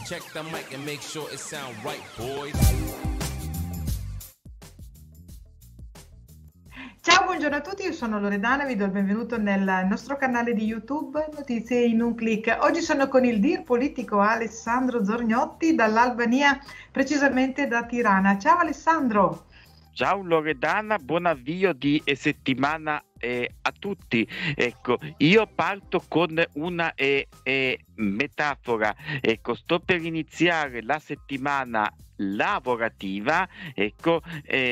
Check the mic and make sure it sound right, boys. Ciao, buongiorno a tutti, io sono Loredana, vi do il benvenuto nel nostro canale di YouTube Notizie in un clic. Oggi sono con il dir politico Alessandro Zorgnotti dall'Albania, precisamente da Tirana. Ciao Alessandro. Ciao Loredana, buon avvio di settimana a tutti. Ecco, io parto con una metafora. Ecco, sto per iniziare la settimana lavorativa, ecco,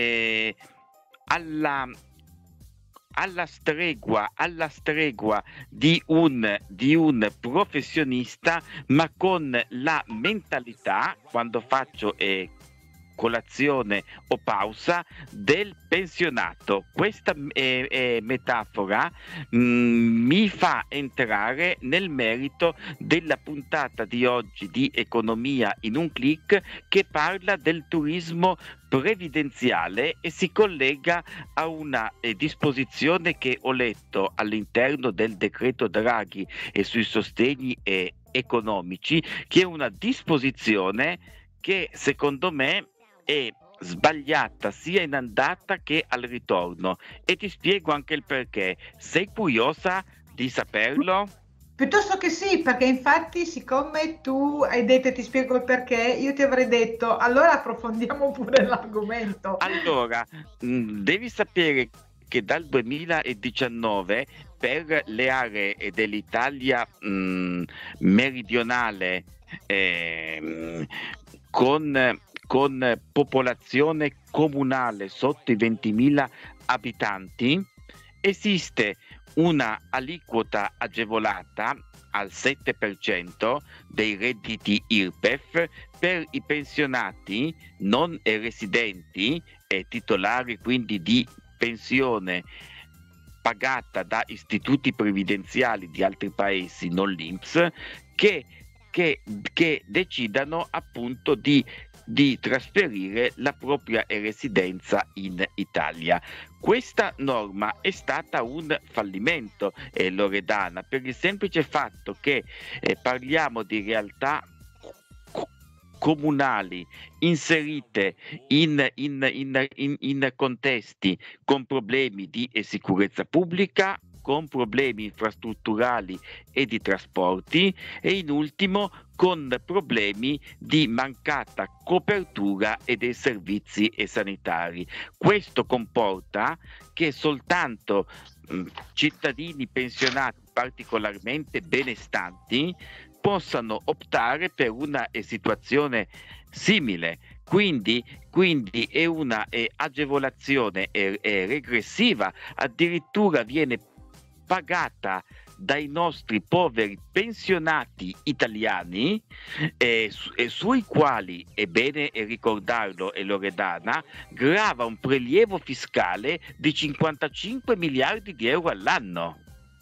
alla stregua di un professionista, ma con la mentalità, quando faccio colazione o pausa, del pensionato. Questa metafora mi fa entrare nel merito della puntata di oggi di Economia in un clic, che parla del turismo previdenziale e si collega a una disposizione che ho letto all'interno del decreto Draghi e sui sostegni economici, che è una disposizione che secondo me è sbagliata sia in andata che al ritorno, e ti spiego anche il perché. Sei curiosa di saperlo? Piuttosto che sì, perché infatti siccome tu hai detto e ti spiego il perché, io ti avrei detto allora approfondiamo pure l'argomento. Allora, devi sapere che dal 2019 per le aree dell'Italia meridionale con popolazione comunale sotto i 20.000 abitanti esiste una aliquota agevolata al 7% dei redditi IRPEF per i pensionati non residenti e titolari quindi di pensione pagata da istituti previdenziali di altri paesi, non l'INPS, che decidano appunto di trasferire la propria residenza in Italia. Questa norma è stata un fallimento, Loredana, per il semplice fatto che parliamo di realtà comunali inserite in contesti con problemi di sicurezza pubblica, con problemi infrastrutturali e di trasporti, e in ultimo con problemi di mancata copertura e dei servizi sanitari. Questo comporta che soltanto cittadini pensionati particolarmente benestanti possano optare per una situazione simile. Quindi è una agevolazione regressiva, addirittura viene pagata dai nostri poveri pensionati italiani, sui quali, è bene ricordarlo, Loredana, grava un prelievo fiscale di 55 miliardi di euro all'anno.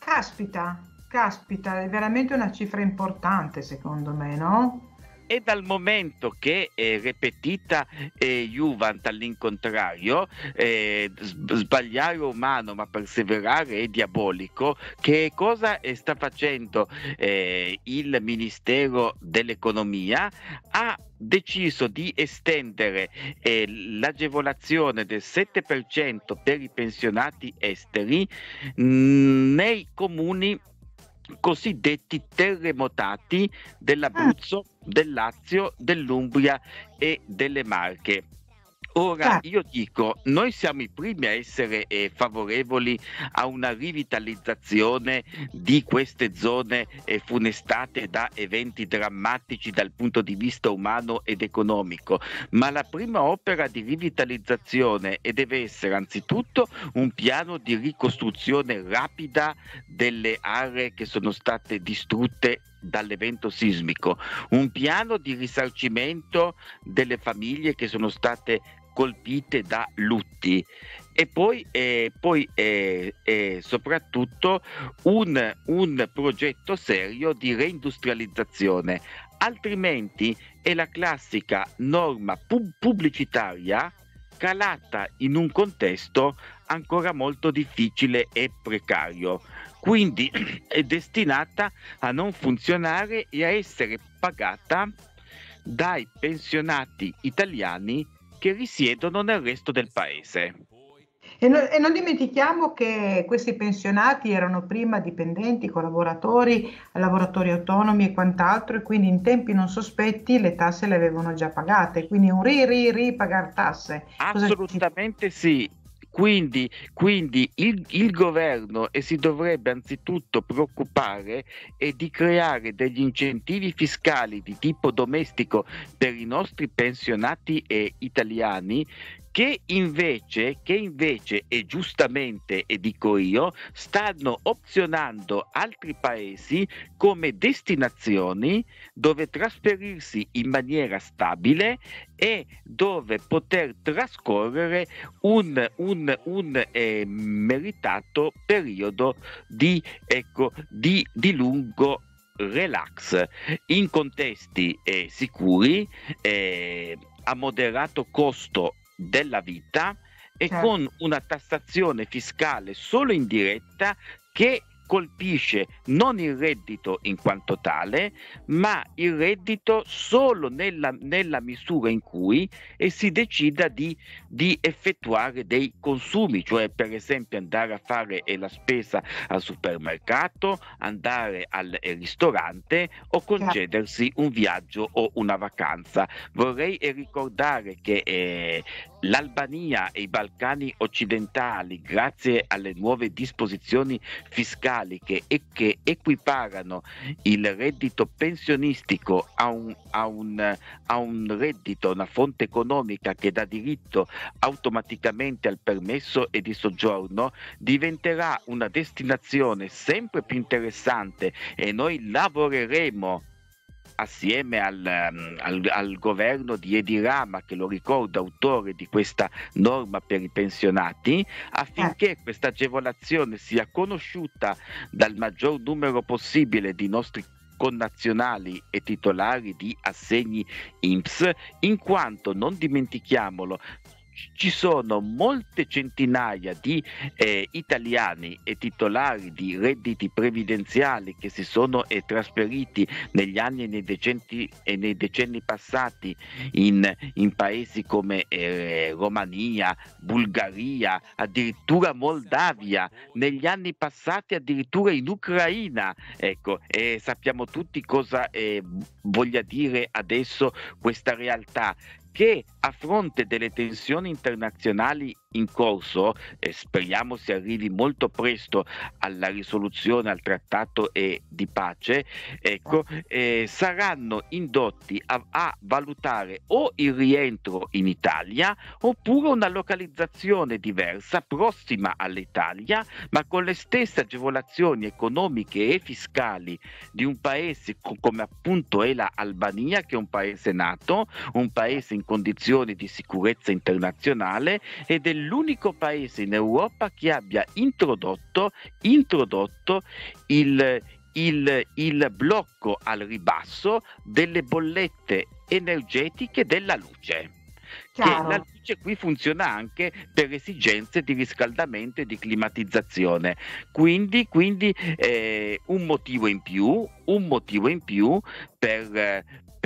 Caspita, è veramente una cifra importante secondo me, no? E dal momento che repetita Juvent all'incontrario, sbagliare è umano ma perseverare è diabolico, che cosa sta facendo il Ministero dell'Economia? Ha deciso di estendere l'agevolazione del 7% per i pensionati esteri nei comuni cosiddetti terremotati dell'Abruzzo, del Lazio, dell'Umbria e delle Marche. Ora io dico, noi siamo i primi a essere favorevoli a una rivitalizzazione di queste zone funestate da eventi drammatici dal punto di vista umano ed economico, ma la prima opera di rivitalizzazione deve essere anzitutto un piano di ricostruzione rapida delle aree che sono state distrutte dall'evento sismico, un piano di risarcimento delle famiglie che sono state colpite da lutti, e poi soprattutto un progetto serio di reindustrializzazione. Altrimenti è la classica norma pubblicitaria calata in un contesto ancora molto difficile e precario. Quindi è destinata a non funzionare e a essere pagata dai pensionati italiani che risiedono nel resto del paese. E non dimentichiamo che questi pensionati erano prima dipendenti, collaboratori, lavoratori autonomi e quant'altro, e quindi in tempi non sospetti le tasse le avevano già pagate, quindi un pagar tasse. Assolutamente sì. Quindi il governo si dovrebbe anzitutto preoccupare di creare degli incentivi fiscali di tipo domestico per i nostri pensionati italiani che invece, e giustamente, e dico io, stanno opzionando altri paesi come destinazioni dove trasferirsi in maniera stabile e dove poter trascorrere un meritato periodo di lungo relax in contesti sicuri, a moderato costo della vita e Certo. con una tassazione fiscale solo indiretta che colpisce non il reddito in quanto tale, ma il reddito solo nella misura in cui si decida di effettuare dei consumi, cioè per esempio andare a fare la spesa al supermercato, andare al ristorante o concedersi un viaggio o una vacanza. Vorrei ricordare che l'Albania e i Balcani occidentali, grazie alle nuove disposizioni fiscali che equiparano il reddito pensionistico a un reddito, una fonte economica che dà diritto automaticamente al permesso di soggiorno, diventerà una destinazione sempre più interessante e noi lavoreremo assieme al governo di Edi Rama, che lo ricordo autore di questa norma per i pensionati, affinché questa agevolazione sia conosciuta dal maggior numero possibile di nostri connazionali e titolari di assegni INPS, in quanto, non dimentichiamolo, ci sono molte centinaia di italiani e titolari di redditi previdenziali che si sono trasferiti negli anni e nei decenni passati in paesi come Romania, Bulgaria, addirittura Moldavia, negli anni passati addirittura in Ucraina. Ecco, sappiamo tutti cosa voglia dire adesso questa realtà, che a fronte delle tensioni internazionali in corso, speriamo si arrivi molto presto alla risoluzione, al trattato di pace, saranno indotti a valutare o il rientro in Italia oppure una localizzazione diversa, prossima all'Italia, ma con le stesse agevolazioni economiche e fiscali di un paese come appunto è la Albania, che è un paese nato, un paese in condizioni di sicurezza internazionale, ed è l'unico paese in Europa che abbia introdotto il blocco al ribasso delle bollette energetiche della luce. Che la luce qui funziona anche per esigenze di riscaldamento e di climatizzazione, quindi un motivo in più per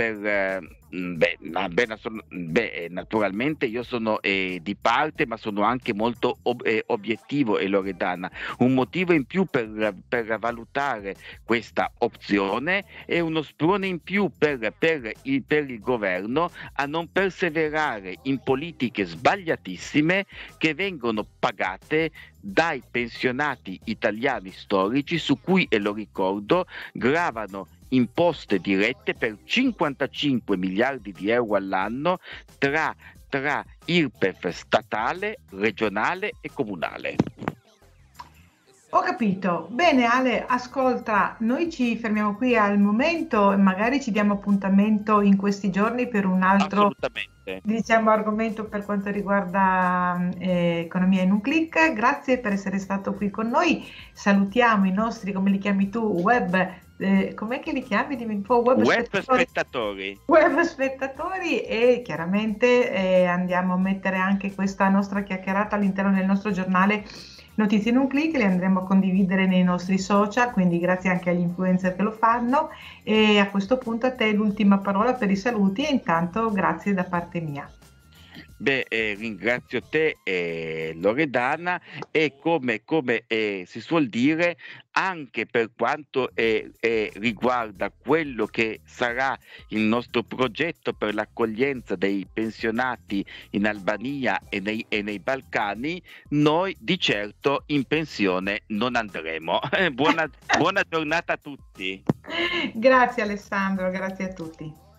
naturalmente io sono di parte, ma sono anche molto obiettivo, e Loredana, un motivo in più per valutare questa opzione e uno sprone in più per il governo a non perseverare in politiche sbagliatissime che vengono pagate dai pensionati italiani storici, su cui, e lo ricordo, gravano imposte dirette per 55 miliardi di euro all'anno tra IRPEF statale, regionale e comunale. Ho capito. Bene Ale, ascolta, noi ci fermiamo qui al momento e magari ci diamo appuntamento in questi giorni per un altro argomento per quanto riguarda economia in un click. Grazie per essere stato qui con noi. Salutiamo i nostri, come li chiami tu, com'è che li chiami? Web spettatori, e chiaramente andiamo a mettere anche questa nostra chiacchierata all'interno del nostro giornale Notizie in un click, le andremo a condividere nei nostri social, quindi grazie anche agli influencer che lo fanno. E a questo punto a te l'ultima parola per i saluti e intanto grazie da parte mia. Beh, ringrazio te, Loredana, e come si suol dire, anche per quanto riguarda quello che sarà il nostro progetto per l'accoglienza dei pensionati in Albania e nei Balcani, noi di certo in pensione non andremo. Buona giornata a tutti. Grazie Alessandro, grazie a tutti.